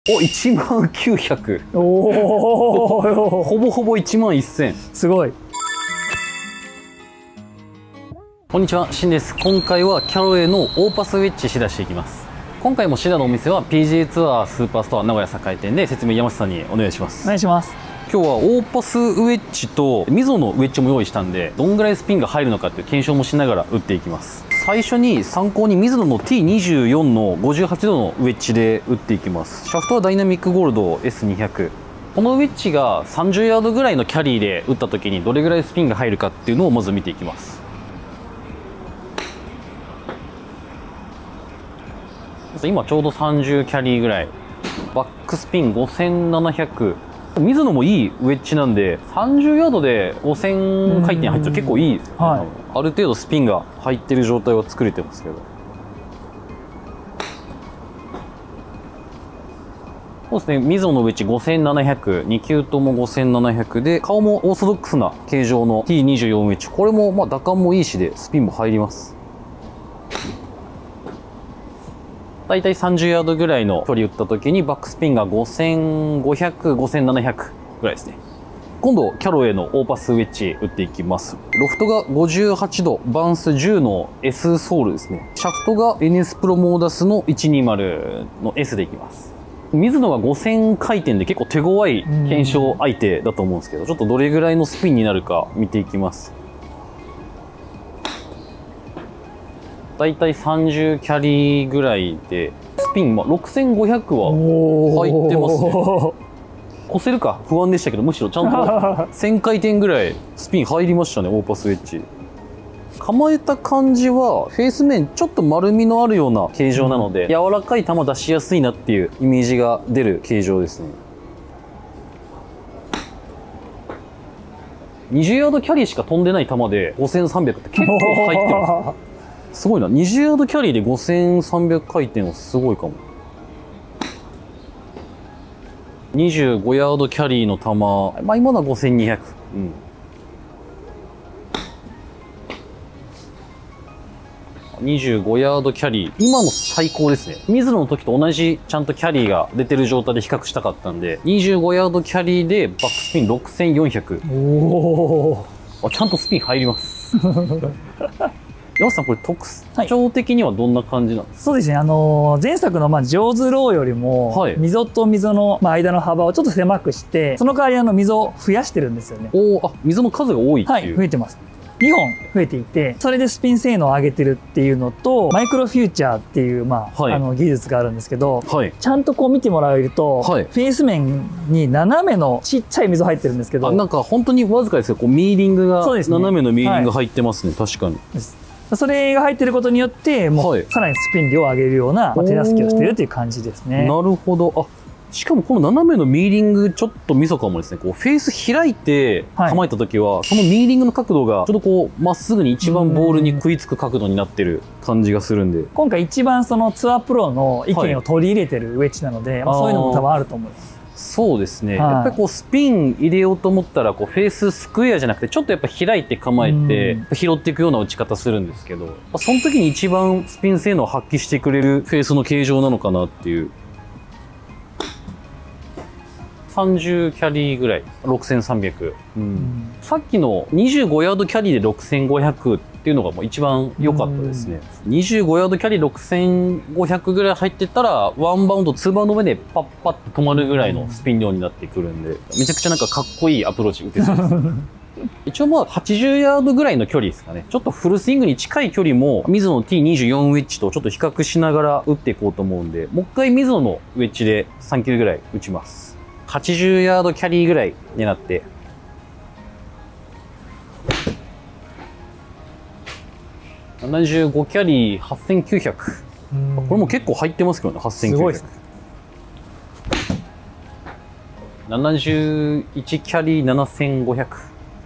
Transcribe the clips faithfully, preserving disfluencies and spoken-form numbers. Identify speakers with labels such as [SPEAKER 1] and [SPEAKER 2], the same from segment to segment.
[SPEAKER 1] お、いちまんきゅうひゃく。
[SPEAKER 2] おお
[SPEAKER 1] ほぼほぼいちまんせん。
[SPEAKER 2] すごい。
[SPEAKER 1] こんにちは、しんです。今回はキャロウェイのオーパスウェッジシダしていきます。今回もシダのお店は ピージェー ツアースーパーストア名古屋栄店で、説明山下さんにお願いします。
[SPEAKER 2] お願いします。
[SPEAKER 1] 今日はオーパスウェッジとミゾのウェッジも用意したんで、どんぐらいスピンが入るのかっていう検証もしながら打っていきます。最初に参考にミズノの ティーにじゅうよん のごじゅうはちどのウェッジで打っていきます。シャフトはダイナミックゴールド エスにひゃく。このウェッジがさんじゅうヤードぐらいのキャリーで打った時にどれぐらいスピンが入るかっていうのをまず見ていきます。今ちょうどさんじゅうキャリーぐらい。バックスピンごせんななひゃく。ミズノもいいウェッジなんで、さんじゅうヤードでごせん回転入ったら結構いいですね。はい、ある程度スピンが入ってる状態は作れてますけど。そうですね、ミズノのウェッジごせんななひゃく、に球ともごせんななひゃくで、顔もオーソドックスな形状の ティーにじゅうよん ウェッジ。これもまあ打感もいいしで、スピンも入ります。だいたいさんじゅうヤードぐらいの距離打った時にバックスピンがごせんごひゃく、ごせんななひゃくぐらいですね。今度キャロウェイのオーパスウェッジ打っていきます。ロフトがごじゅうはちど、バウンスじゅうの S ソールですね。シャフトが エヌエス プロモーダスのいちにまるの S でいきます。ミズノがごせん回転で結構手強い検証相手だと思うんですけど、ちょっとどれぐらいのスピンになるか見ていきます。だいたいさんじゅうキャリーぐらいで、スピン、まあ、ろくせんごひゃくは入ってますね。越せるか不安でしたけど、むしろちゃんとせん回転ぐらいスピン入りましたね、オーパスウェッジ。構えた感じは、フェース面ちょっと丸みのあるような形状なので、柔らかい球出しやすいなっていうイメージが出る形状ですね。にじゅうヤードキャリーしか飛んでない球でごせんさんびゃくって結構入ってます。すごいな。にじゅうヤードキャリーでごせんさんびゃく回転はすごいかも。にじゅうごヤードキャリーの球、まあ今のはごせんにひゃく。うん。にじゅうごヤードキャリー。今の最高ですね。ミズノの時と同じちゃんとキャリーが出てる状態で比較したかったんで、にじゅうごヤードキャリーでバックスピンろくせんよんひゃく。おー。あ、ちゃんとスピン入ります。山下さん、これ特徴的にはどんな感じなんですか？はい、
[SPEAKER 2] そうですね、あのー、前作のまあジョーズローよりも、はい、溝と溝のまあ間の幅をちょっと狭くして、その代わりあの溝を増やしてるんですよね。
[SPEAKER 1] おお、あ、溝の数が多いっていう。
[SPEAKER 2] はい、増えてます。にほん増えていて、それでスピン性能を上げてるっていうのと、マイクロフューチャーっていう、まあ、はい、あの技術があるんですけど、はい、ちゃんとこう見てもらえると、はい、フェース面に斜めのちっちゃい溝入ってるんですけど、
[SPEAKER 1] あ、なんか本当にわずかですけど、こうミーリングが、ね、斜めのミーリング入ってますね、はい、確かに。
[SPEAKER 2] それが入ってることによって、もうさらにスピン量を上げるような手助けをしているという感じですね。
[SPEAKER 1] なるほど。あ、しかもこの斜めのミーリングちょっとミソかもですね。こうフェース開いて構えた時は、はい、そのミーリングの角度がちょっとこうまっすぐに一番ボールに食いつく角度になってる感じがするんで。
[SPEAKER 2] 今回一番そのツアープロの意見を取り入れてるウェッジなので、はい、まあそういうのも多分あると思います。
[SPEAKER 1] そうですね、はい、やっぱりこうスピン入れようと思ったらこうフェーススクエアじゃなくてちょっとやっぱ開いて構えて拾っていくような打ち方するんですけど、その時に一番スピン性能を発揮してくれるフェースの形状なのかなっていう。さんじゅうキャリーぐらい、ろくせんさんびゃく、うん、さっきのにじゅうごヤードキャリーでろくせんごひゃくっていうのがもう一番良かったですね。にじゅうごヤードキャリーろくせんごひゃくぐらい入ってたら、ワンバウンド、ツーバウンド目でパッパッと止まるぐらいのスピン量になってくるんで、めちゃくちゃなんかかっこいいアプローチ打てそうです。一応まあはちじゅうヤードぐらいの距離ですかね。ちょっとフルスイングに近い距離も、ミズノの ティーにじゅうよん ウェッジとちょっと比較しながら打っていこうと思うんで、もう一回ミズノのウェッジでさん球ぐらい打ちます。はちじゅうヤードキャリーぐらいになって、ななじゅうごキャリーはっせんきゅうひゃく。これも結構入ってますけどね、はっせんきゅうひゃく。ななじゅういちキャリーななせんごひゃく。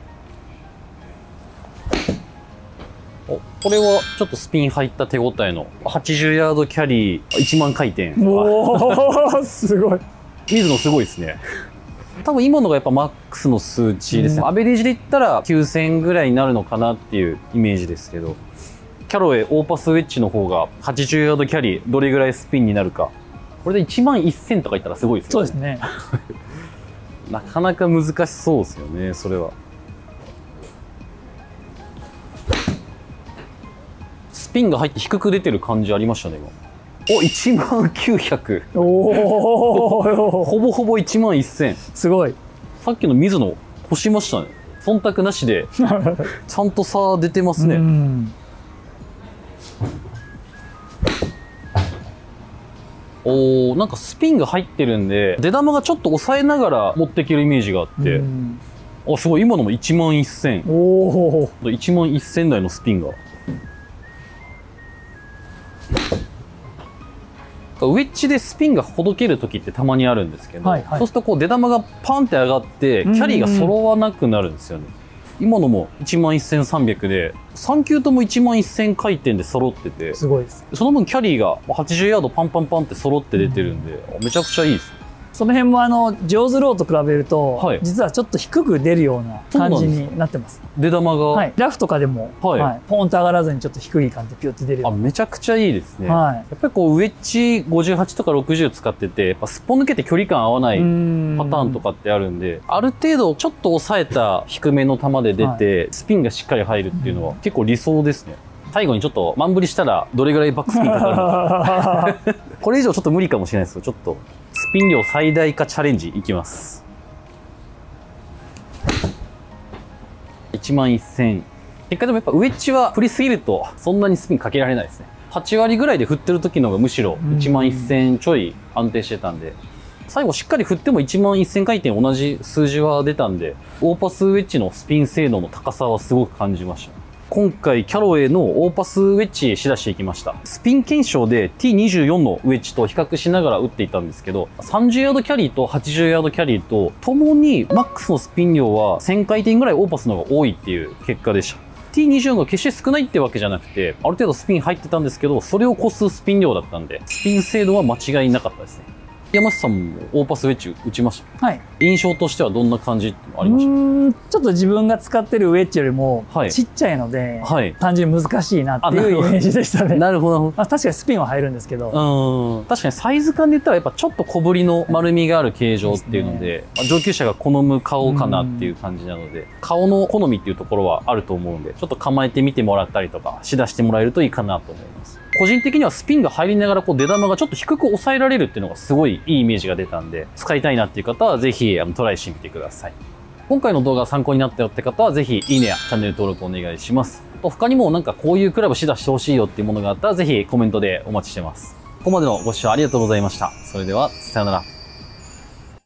[SPEAKER 1] お、これはちょっとスピン入った手応えのはちじゅうヤードキャリーいちまん回転。
[SPEAKER 2] おー、すごい。
[SPEAKER 1] ミズノすごいですね。多分今のがやっぱマックスの数値ですね。うん、アベレージで言ったらきゅうせんぐらいになるのかなっていうイメージですけど、キャロウェイオーパスウェッジの方がはちじゅうヤードキャリーどれぐらいスピンになるかこれでいちまんせんとかいったらすごいですよね。
[SPEAKER 2] そうですね。
[SPEAKER 1] なかなか難しそうですよね、それは。スピンが入って低く出てる感じありましたね、今。お、いちまんきゅうひゃく。おおほぼほぼいちまんせん。
[SPEAKER 2] すごい。
[SPEAKER 1] さっきの水野、越しましたね。忖度なしで、ちゃんと差出てますね。おー、なんかスピンが入ってるんで、出玉がちょっと抑えながら持っていけるイメージがあって、あ、すごい、今のもいちまんせん。おー。いちまんせん台のスピンが。ウェッジでスピンがほどける時ってたまにあるんですけど、はいはい、そうするとこう出玉がパンって上がってキャリーが揃わなくなるんですよね。今のもいちまんせんさんびゃくでさん球ともいちまんせん回転で揃ってて、
[SPEAKER 2] すごいです。
[SPEAKER 1] その分キャリーがはちじゅうヤードパンパンパンって揃って出てるんで、めちゃくちゃいいです。
[SPEAKER 2] その辺もあのジョーズローと比べると、はい、実はちょっと低く出るような感じになってます。
[SPEAKER 1] 出玉が、
[SPEAKER 2] はい、ラフとかでも、はいはい、ポンと上がらずにちょっと低い感じでピュッて出る。
[SPEAKER 1] あ、めちゃくちゃいいですね。はい、やっぱりこうウェッジごじゅうはちとかろくじゅう使ってて、やっぱすっぽ抜けて距離感合わないパターンとかってあるんで、ある程度ちょっと抑えた低めの球で出て、はい、スピンがしっかり入るっていうのは結構理想ですね。最後にちょっとマンブリしたらどれぐらいバックスピンかかるのかこれ以上ちょっと無理かもしれないですよ。ちょっとスピン量最大化チャレンジいきます。いちまんせん。結果でもやっぱウェッジは振りすぎるとそんなにスピンかけられないですね。はち割ぐらいで振ってる時の方がむしろいちまんせんちょい安定してたんで、最後しっかり振ってもいちまんせん回転同じ数字は出たんで、オーパスウェッジのスピン精度の高さはすごく感じました。今回キャロウェイのオーパスウェッジしだしていきました。スピン検証で ティーにじゅうよん のウェッジと比較しながら打っていたんですけど、さんじゅうヤードキャリーとはちじゅうヤードキャリーとともにマックスのスピン量はせん回転ぐらいオーパスの方が多いっていう結果でした。ティーにじゅうよん が決して少ないってわけじゃなくて、ある程度スピン入ってたんですけど、それを超すスピン量だったんで、スピン精度は間違いなかったですね。山下さんもオーパスウェッジ打ちました。はい。印象としてはどんな感じってありました？うーん、
[SPEAKER 2] ちょっと自分が使ってるウェッジよりもちっちゃいので、はい、単純に難しいなっていうイメージでしたね。なるほど。まあ確かにスピンは入るんですけど。うん。
[SPEAKER 1] 確かにサイズ感で言ったらやっぱちょっと小ぶりの丸みがある形状っていうので、まあ、上級者が好む顔かなっていう感じなので、顔の好みっていうところはあると思うんで、ちょっと構えてみてもらったりとか、しだしてもらえるといいかなと思います。個人的にはスピンが入りながらこう出玉がちょっと低く抑えられるっていうのがすごいいいイメージが出たんで、使いたいなっていう方はぜひあのトライしてみてください。今回の動画が参考になったよって方はぜひいいねやチャンネル登録お願いします。と他にもなんかこういうクラブしだしてほしいよっていうものがあったらぜひコメントでお待ちしてます。ここまでのご視聴ありがとうございました。それではさようなら。